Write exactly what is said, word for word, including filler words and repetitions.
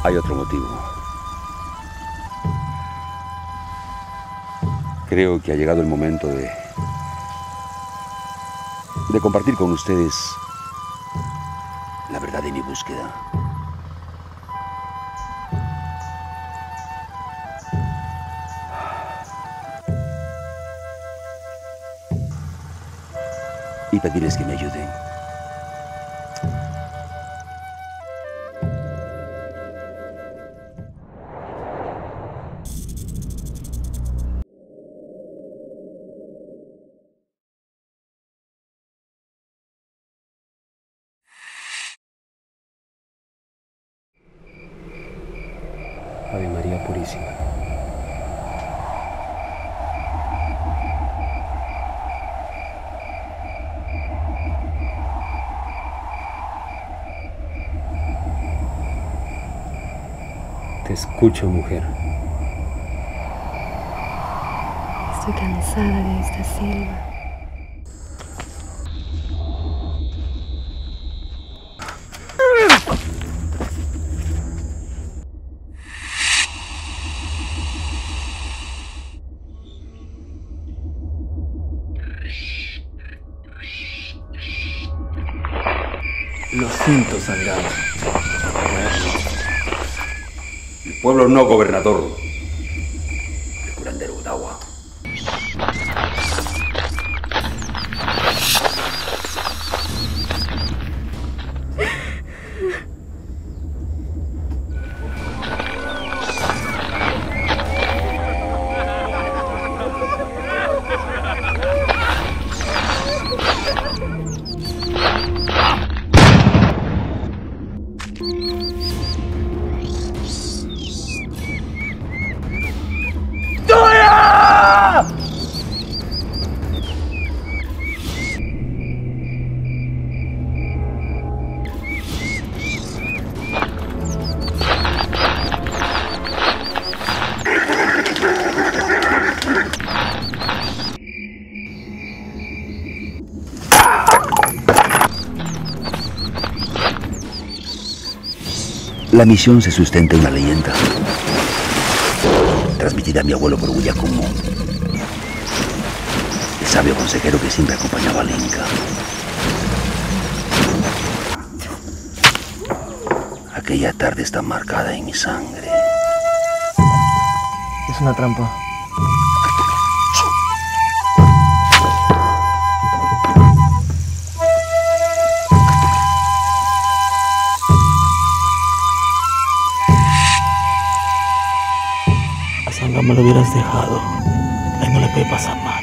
Hay otro motivo. Creo que ha llegado el momento de... de compartir con ustedes la verdad de mi búsqueda. Y pedirles que me ayuden. Ave María Purísima. Te escucho, mujer. Estoy cansada de esta selva. Lo siento, Salgado. El pueblo no, gobernador. El curandero de agua. La misión se sustenta en una leyenda, transmitida a mi abuelo por Huyacumo, el sabio consejero que siempre acompañaba al Inca. Aquella tarde está marcada en mi sangre. Es una trampa. No me lo hubieras dejado. A él no le puede pasar nada.